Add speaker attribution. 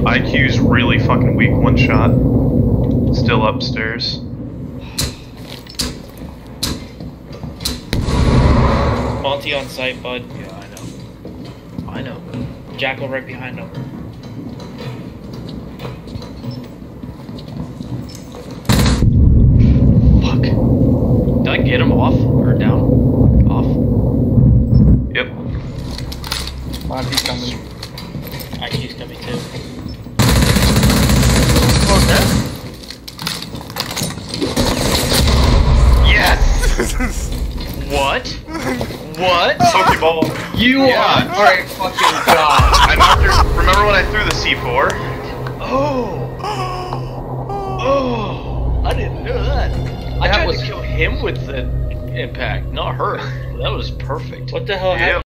Speaker 1: IQ's really fucking weak, one shot. Still upstairs.
Speaker 2: Monty on site, bud.
Speaker 3: Yeah, I know.
Speaker 2: Jackal right behind him.
Speaker 3: Fuck. Did I get him off? Or down? Off?
Speaker 1: Yep.
Speaker 4: Monty's coming.
Speaker 2: IQ's coming too.
Speaker 3: Okay. Yes! What? What?
Speaker 1: Pokeball.
Speaker 3: You are a fucking god.
Speaker 1: I'm after. Remember when I threw the C4?
Speaker 3: Oh. Oh. I didn't know that. I tried to kill him with the impact, not her. That was perfect.
Speaker 2: What the hell happened?